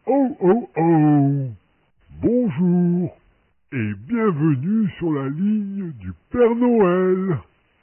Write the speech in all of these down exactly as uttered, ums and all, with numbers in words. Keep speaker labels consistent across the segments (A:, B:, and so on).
A: Oh oh oh! Bonjour et bienvenue sur la ligne du Père Noël.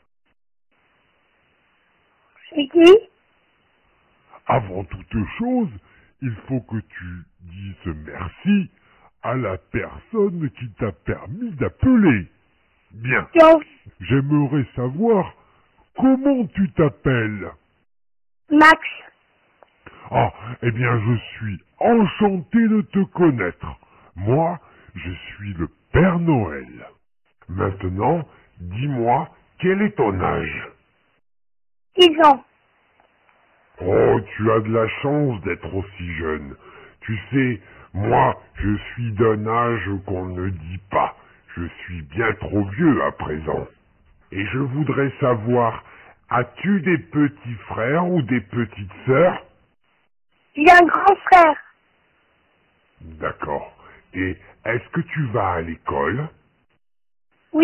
B: C'est qui?
A: Avant toute chose, il faut que tu dises merci à la personne qui t'a permis d'appeler. Bien,
B: Non.
A: j'aimerais savoir comment tu t'appelles.
B: Max.
A: Ah, eh bien je suis enchanté de te connaître. Moi, je suis le Père Noël. Maintenant, dis-moi, quel est ton âge?
B: Dix ans.
A: Oh, tu as de la chance d'être aussi jeune. Tu sais, moi, je suis d'un âge qu'on ne dit pas. Je suis bien trop vieux à présent. Et je voudrais savoir, as-tu des petits frères ou des petites sœurs?
B: J'ai un grand frère.
A: D'accord. Et est-ce que tu vas à l'école?
B: Oui.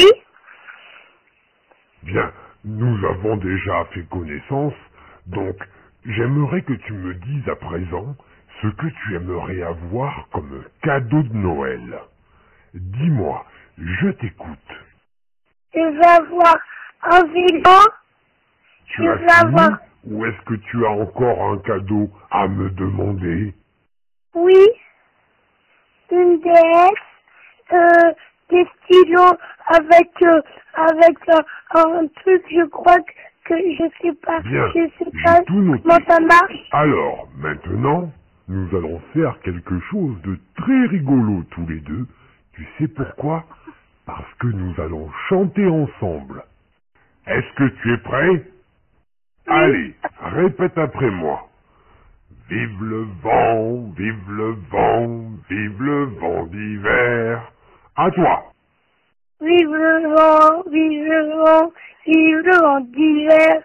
A: Bien, nous avons déjà fait connaissance, donc j'aimerais que tu me dises à présent ce que tu aimerais avoir comme cadeau de Noël. Dis-moi, je t'écoute.
B: Je vais avoir un vélo. Je
A: Tu as
B: vais
A: fini
B: avoir...
A: ou est-ce que tu as encore un cadeau à me demander?
B: Oui. Une D S. Euh, des stylos avec... Euh, avec euh, un truc, je crois que, que je sais pas.
A: Bien,
B: Je sais
A: j'ai
B: pas
A: tout noté.
B: comment ça marche.
A: Alors, maintenant, nous allons faire quelque chose de très rigolo tous les deux. Tu sais pourquoi? Parce que nous allons chanter ensemble. Est-ce que tu es prêt?
B: Oui.
A: Allez, répète après moi. Vive le vent, vive le vent, vive le vent d'hiver. À toi.
B: Vive le vent, vive le vent, vive le vent d'hiver.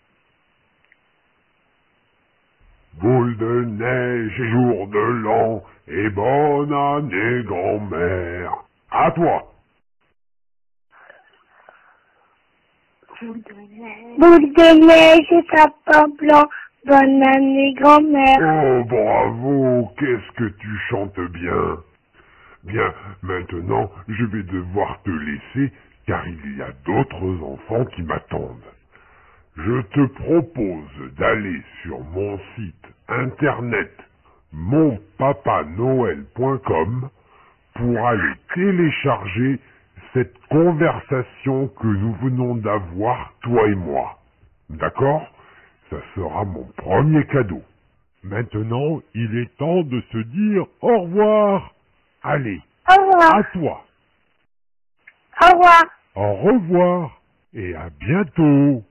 A: Boule de neige et jour de l'an, et bonne année grand-mère. À toi.
B: Boule de neige et sapin blanc, bonne année grand-mère.
A: Oh, bravo, qu'est-ce que tu chantes bien. Bien, maintenant, je vais devoir te laisser, car il y a d'autres enfants qui m'attendent. Je te propose d'aller sur mon site internet mon papa noël point com pour aller télécharger cette conversation que nous venons d'avoir, toi et moi. D'accord? Ça sera mon premier cadeau. Maintenant, il est temps de se dire au revoir. Allez,
B: Au revoir.
A: à toi.
B: Au revoir.
A: Au revoir et à bientôt.